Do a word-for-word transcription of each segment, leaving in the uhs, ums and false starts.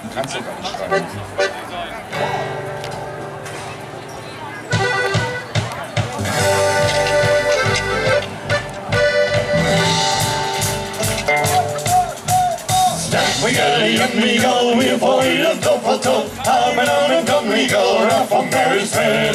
Du kannst doch gar nicht schreiben. We got a young eagle, we avoid a double toe. I'm an on a gun eagle, off on Mary's head.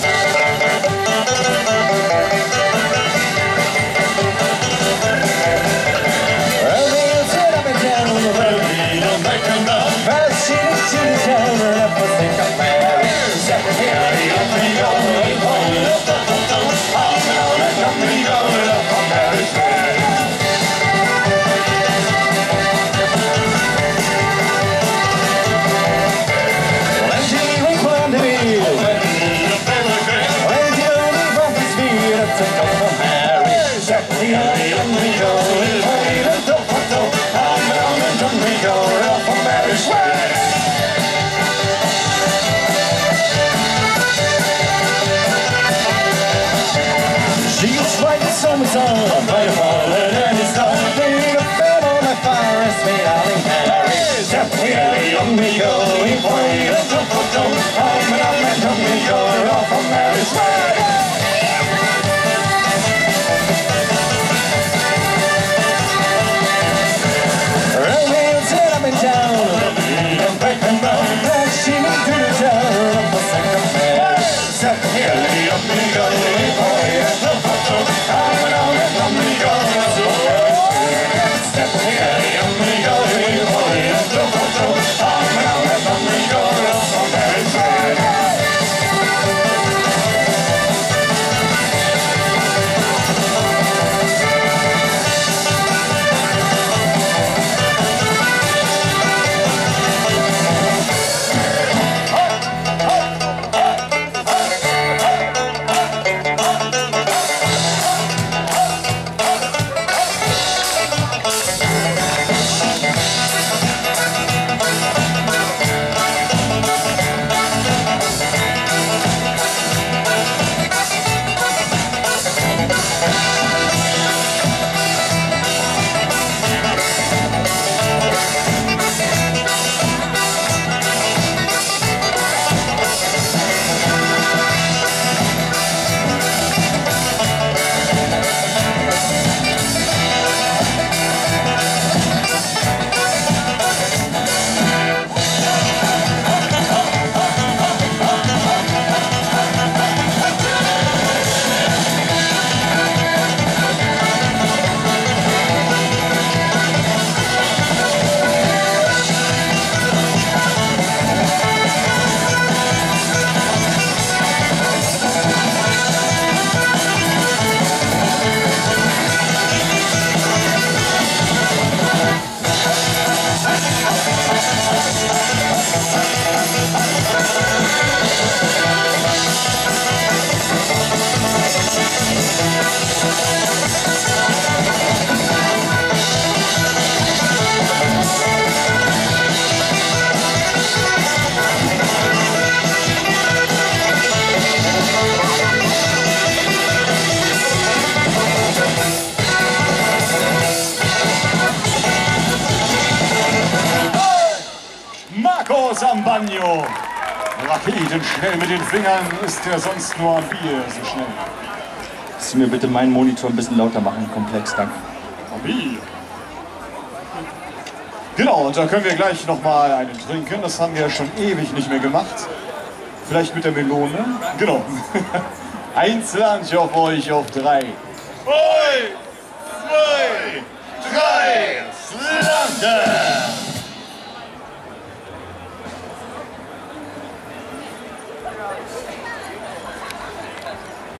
Well, we'll sit up and down, well, we don't back and down. Fast shooting, shooting down, and up a stick of Mary. Second here, a young eagle, we avoid a double toe. I'm an on a gun eagle, off on Mary's head. She's like the summer sun, by the falling and it's done. Being a fan on my fire, it's me, darling Harry. Stephanie, a young me go, we play a double dome. I'm an old man, young me go, off on Mary's way. We'll sit up and down, and back and down, flashing into the town of the second fair. Stephanie, a young me go, we play a double dome. I'm an old man, young me go, Stephanie, a young me go, we play a double dome. I'm an old man, young me go, off on Mary's way. Am Bagno. Raketenschnell mit den Fingern ist er sonst nur am Bier so schnell. Kannst du mir bitte meinen Monitor ein bisschen lauter machen? Komplex, danke. Am Bier. Genau, und da können wir gleich nochmal einen trinken. Das haben wir ja schon ewig nicht mehr gemacht. Vielleicht mit der Melone. Genau. Eins lande ich auf euch auf drei. Oi, zwei, drei, lande!